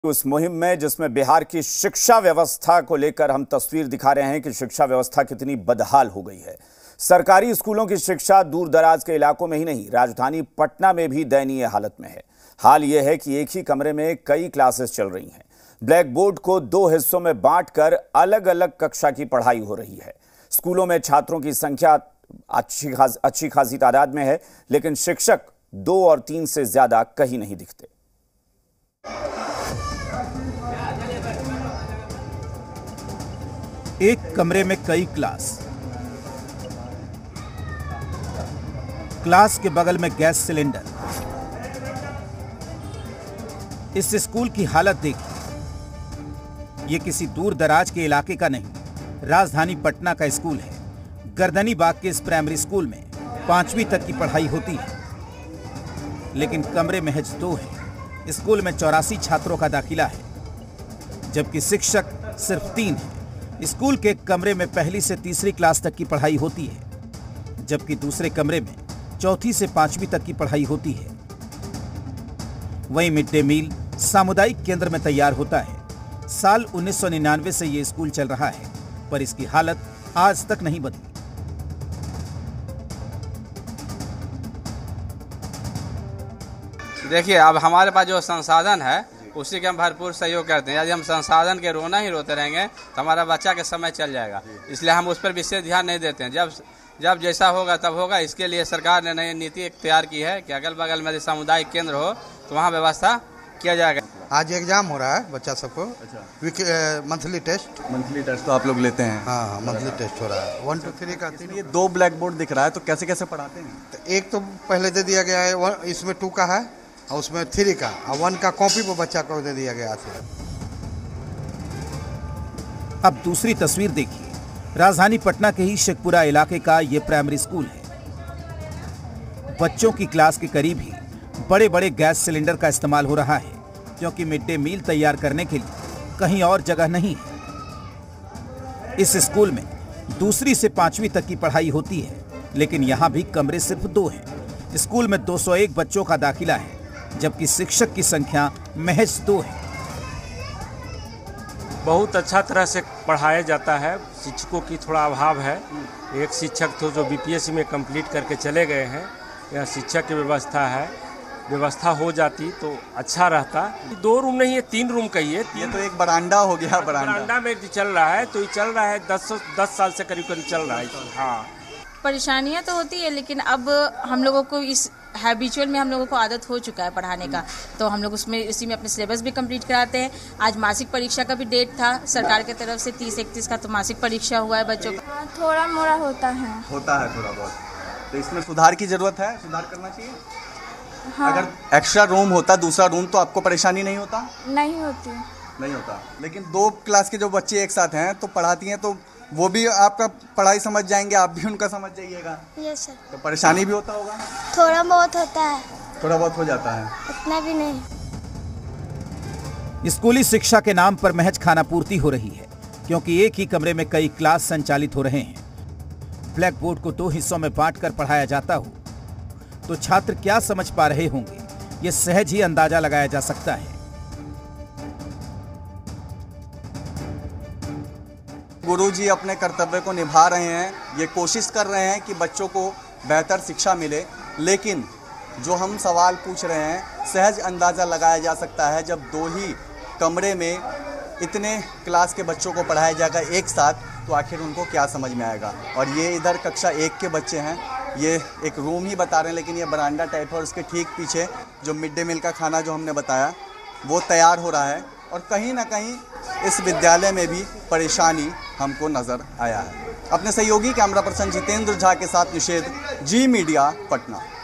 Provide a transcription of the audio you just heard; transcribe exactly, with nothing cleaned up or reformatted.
उस मुहिम में जिसमें बिहार की शिक्षा व्यवस्था को लेकर हम तस्वीर दिखा रहे हैं कि शिक्षा व्यवस्था कितनी बदहाल हो गई है। सरकारी स्कूलों की शिक्षा दूर दराज के इलाकों में ही नहीं, राजधानी पटना में भी दयनीय हालत में है। हाल यह है कि एक ही कमरे में कई क्लासेस चल रही हैं। ब्लैक बोर्ड को दो हिस्सों में बांटकर अलग अलग कक्षा की पढ़ाई हो रही है। स्कूलों में छात्रों की संख्या अच्छी खास अच्छी खासी तादाद में है, लेकिन शिक्षक दो और तीन से ज्यादा कहीं नहीं दिखते। एक कमरे में कई क्लास, क्लास के बगल में गैस सिलेंडर। इस स्कूल की हालत देखिए। ये किसी दूर दराज के इलाके का नहीं, राजधानी पटना का स्कूल है। गर्दनी बाग के इस प्राइमरी स्कूल में पांचवी तक की पढ़ाई होती है, लेकिन कमरे महज दो हैं। स्कूल में चौरासी छात्रों का दाखिला है, जबकि शिक्षक सिर्फ तीन हैं। स्कूल के कमरे में पहली से तीसरी क्लास तक की पढ़ाई होती है, जबकि दूसरे कमरे में चौथी से पांचवी तक की पढ़ाई होती है। वहीं मिड डे मील सामुदायिक केंद्र में तैयार होता है। साल उन्नीस सौ निन्यानवे से ये स्कूल चल रहा है, पर इसकी हालत आज तक नहीं बदली। देखिए, अब हमारे पास जो संसाधन है उसी के हम भरपूर सहयोग करते हैं। यदि हम संसाधन के रोना ही रोते रहेंगे तो हमारा बच्चा के समय चल जाएगा, इसलिए हम उस पर विशेष ध्यान नहीं देते हैं। जब जब जैसा होगा तब होगा। इसके लिए सरकार ने नई नीति तैयार की है कि अगल बगल में यदि सामुदायिक केंद्र हो तो वहाँ व्यवस्था किया जाएगा। आज एग्जाम हो रहा है बच्चा सबको। अच्छा, मंथली टेस्ट मंथली टेस्ट तो आप लोग लेते हैं? हाँ हाँ, मंथली टेस्ट हो रहा है। वन टू थ्री का ये दो ब्लैक बोर्ड दिख रहा है, तो कैसे कैसे पढ़ाते हैं? तो एक तो पहले दे दिया गया है, इसमें टू का है और उसमें थ्री का, और वन का कॉपी पर बच्चा को दे दिया गया था। अब दूसरी तस्वीर देखिए। राजधानी पटना के ही शेखपुरा इलाके का ये प्राइमरी स्कूल है। बच्चों की क्लास के करीब ही बड़े बड़े गैस सिलेंडर का इस्तेमाल हो रहा है, क्योंकि मिड डे मील तैयार करने के लिए कहीं और जगह नहीं है। इस स्कूल में दूसरी से पांचवी तक की पढ़ाई होती है, लेकिन यहाँ भी कमरे सिर्फ दो हैं। स्कूल में दो सौ एक बच्चों का दाखिला है, जबकि शिक्षक की संख्या महज दो है। बहुत अच्छा तरह से पढ़ाया जाता है। शिक्षकों की थोड़ा अभाव है। एक शिक्षक तो जो बीपीएससी में कंप्लीट करके चले गए हैं। यह शिक्षक की व्यवस्था है, व्यवस्था हो जाती तो अच्छा रहता। दो रूम नहीं है, तीन रूम कहिए। ये तो एक बरांडा हो गया। बरांडा बरांडा में चल रहा है, तो ये चल रहा है दस दस साल से करीब करीब चल रहा है। हाँ, परेशानियां तो होती है, लेकिन अब हम लोगों को इस हैबिचुअल में हम लोगों को आदत हो चुका है पढ़ाने का, तो हम लोग उसमें इसी में अपने सिलेबस भी कंप्लीट कराते हैं। आज मासिक परीक्षा का भी डेट था सरकार की तरफ से, तीस इकतीस का तो मासिक परीक्षा हुआ है बच्चों का। हाँ, थोड़ा मोड़ा होता है होता है थोड़ा बहुत। तो इसमें सुधार की जरूरत है, सुधार करना चाहिए। हाँ। अगर एक्स्ट्रा रूम होता, दूसरा रूम, तो आपको परेशानी नहीं होता? नहीं होती नहीं होता। लेकिन दो क्लास के जो बच्चे एक साथ हैं तो पढ़ाती हैं, तो वो भी आपका पढ़ाई समझ जाएंगे, आप भी उनका समझ जाइएगा। Yes sir. तो परेशानी भी होता होगा? थोड़ा बहुत होता है। थोड़ा बहुत हो जाता है, इतना भी नहीं। स्कूली शिक्षा के नाम पर महज खानापूर्ति हो रही है, क्योंकि एक ही कमरे में कई क्लास संचालित हो रहे हैं। ब्लैक बोर्ड को दो हिस्सों में बांटकर पढ़ाया जाता हो तो छात्र क्या समझ पा रहे होंगे, ये सहज ही अंदाजा लगाया जा सकता है। गुरुजी अपने कर्तव्य को निभा रहे हैं, ये कोशिश कर रहे हैं कि बच्चों को बेहतर शिक्षा मिले, लेकिन जो हम सवाल पूछ रहे हैं सहज अंदाज़ा लगाया जा सकता है। जब दो ही कमरे में इतने क्लास के बच्चों को पढ़ाया जाएगा एक साथ, तो आखिर उनको क्या समझ में आएगा। और ये इधर कक्षा एक के बच्चे हैं, ये एक रूम ही बता रहे हैं, लेकिन ये बरांडा टाइप है और उसके ठीक पीछे जो मिड डे मील का खाना जो हमने बताया वो तैयार हो रहा है। और कहीं ना कहीं इस विद्यालय में भी परेशानी हमको नज़र आया है। अपने सहयोगी कैमरा पर्सन जितेंद्र झा के साथ निषेध, जी मीडिया, पटना।